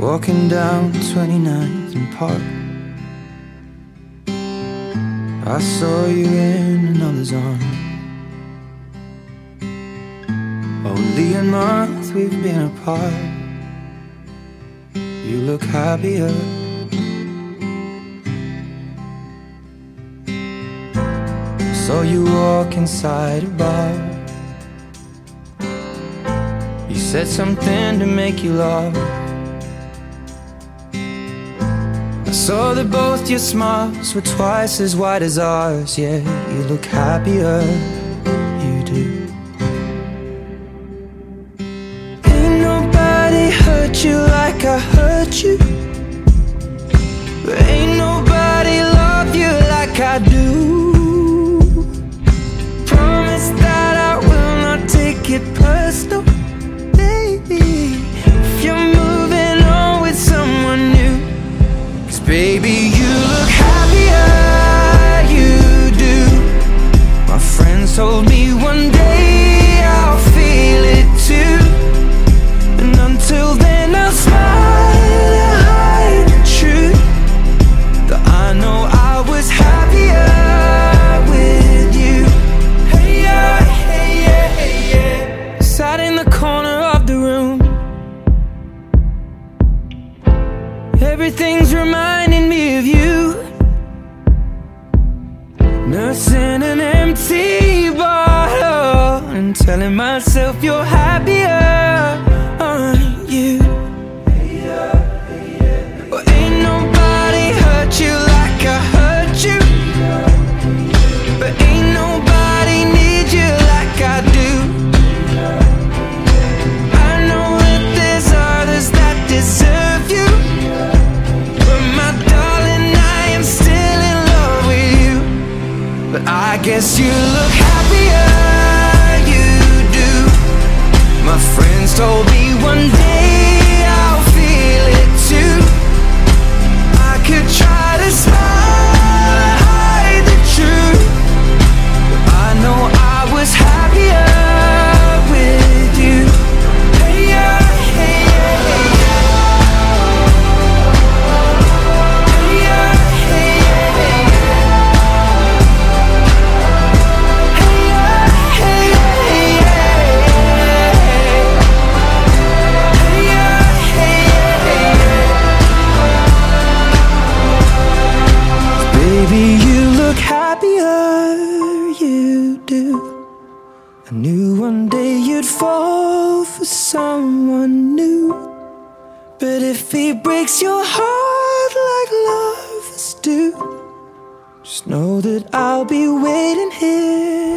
walking down 29th and Park. I saw you in another's arm. Only a month we've been apart. You look happier. Saw you walk inside a bar. You said something to make you laugh. I saw that both your smiles were twice as wide as ours. Yeah, you look happier, you do. Ain't nobody hurt you like I hurt you, but ain't nobody love you like I do. Promise that I will not take it personal, baby, if you're moving on with someone new. Baby, you look happier, you do. My friends told me one day I'll feel it too, and until then I'll smile to hide the truth, that I know I was happier with you. Hey yeah, hey yeah, hey yeah. Sat in the corner of the room. Everything's reminding me of you. Nursing an empty bottle and telling myself you're happier, aren't you? Well, ain't nobody hurt you like I hurt you, but ain't nobody need you like I do. I know that there's others that deserve you, but I guess you look happier, you do. My friends told me one day I'll feel it too. I could try to smile, hide the truth, but I know I was happier with you. Hey yeah, hey yeah, hey yeah. Hey yeah, hey yeah, hey yeah. Baby, you look happier, you do. I knew one day you'd fall for someone new, but if he breaks your heart like lovers do, just know that I'll be waiting here